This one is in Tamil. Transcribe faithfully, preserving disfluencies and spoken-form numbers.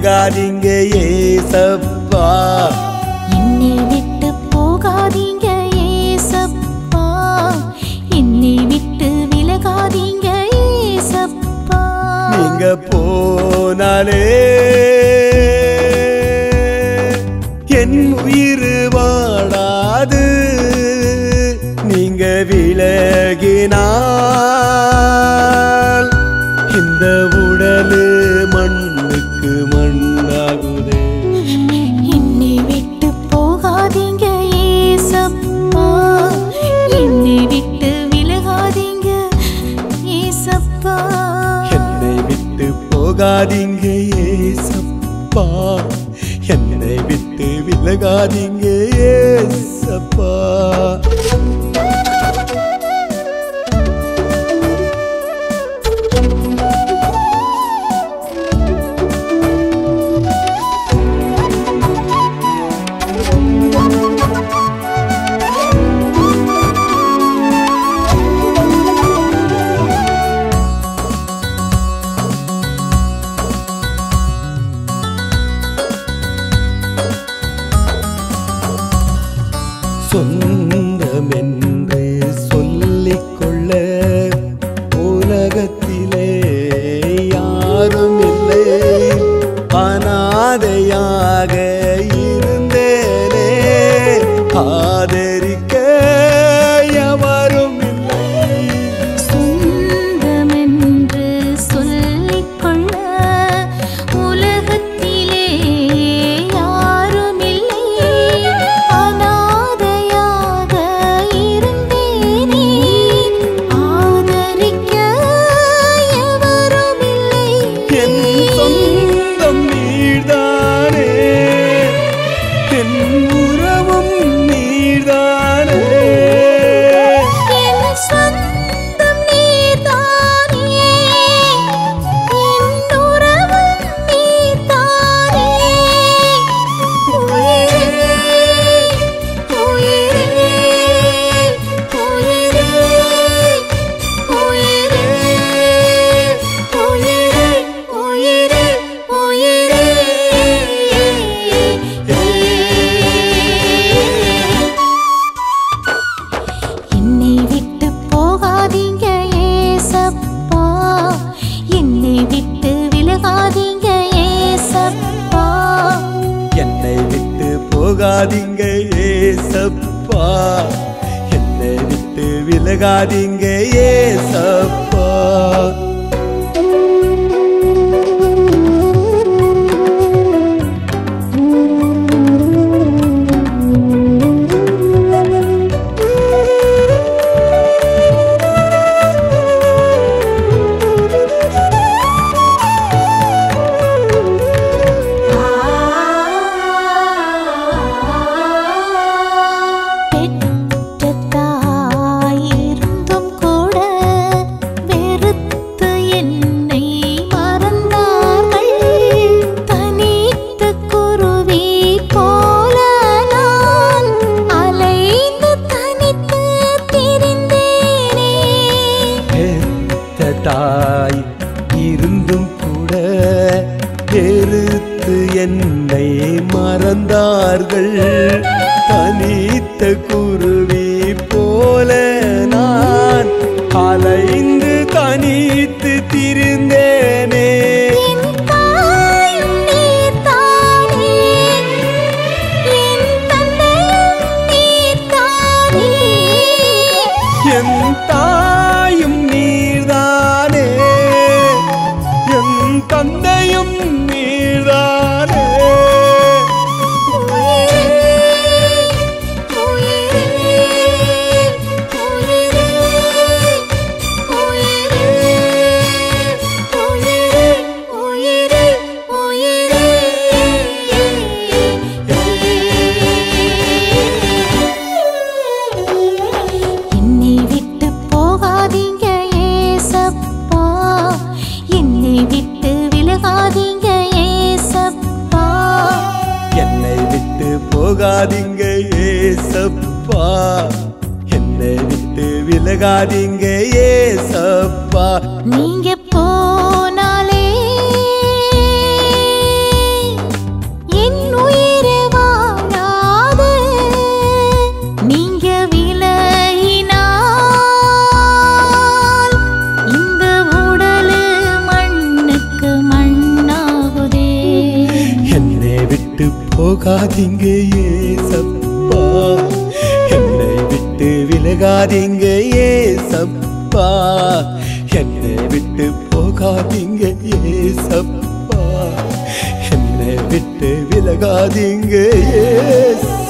விலகாதீங்க ஏசப்பா. என்னை விட்டு போகாதீங்க ஏசப்பா, என்னை விட்டு விலகாதீங்க ஏசப்பா. நீங்க போனாலே என் உயிர் வாழாது, நீங்க விலகினால் இந்த உடலு மண்ணுக்கு மண்ணாகுதே. என்னை விட்டு போகாதீங்க ஏசப்பா, என்னை விட்டு விலகாதீங்க ஏசப்பா. என்னை விட்டு போகாதீங்க ஏசப்பா, என்னை விட்டு விலகாதீங்க ஏசப்பா. சொந்தமென்று சொல்லிக்கொள்ள உலகத்திலே யாரும் இல்லை, அனாதையாக இருந்தேனே ஆதரிக்க எவரும் இல்லை. சொந்தமென்று சொல்லிக்கொள்ள உலகத்திலே யாரும் இல்லை, அனாதையாக இருந்தேனே ஆதரிக்க எவரும் இல்லை. என் சொந்தம் நீர்தானே, என் உறவும் நீர்தானே. என் சொந்தம் நீர்தானே, என் உறவும் நீர்தானே. உயிரே உயிரே உயிரே உயிரே உயிரே உயிரே உயிரே. என்னை விட்டு போகாதீங்க ஏசப்பா, என்னை விட்டு விலகாதீங்க ஏசப்பா. என்னை விட்டு போகாதீங்க ஏசப்பா, என்னை விட்டு விலகாதீங்க ஏசப்பா. பெற்ற தாயிருந்தும் கூட வெறுத்து என்னை மறந்தார்கள். தனித்த குருவி போல நான் அலைந்து தனித்து திரிந்தேனே. பெத்த தாய் இருந்தும் கூட வெறுத்து என்னை மறந்தார்கள். தனித்த குருவி போல நான் அலைந்து தனித்து திரிந்தேனே. என் தாயும் நீர்தானே, என் தந்தையும் நீர்தானே. என் தாயும் நீர்தானே, என் தந்தையும் நீர்தானே. என்னை விட்டு போகாதீங்க ஏசப்பா, என்னை விட்டு விலகாதீங்க ஏசப்பா. என்னை விட்டு போகாதீங்க ஏசப்பா, என்னை விட்டு விலகாதீங்க ஏசப்பா. நீங்க போனாலே விட்டு போகாதீங்க ஏசப்பா, என்னை விட்டு விலகாதீங்க ஏசப்பா, என்னை விட்டு போகாதீங்க ஏசப்பா, என்னை விட்டு விலகாதீங்க ஏசப்பா.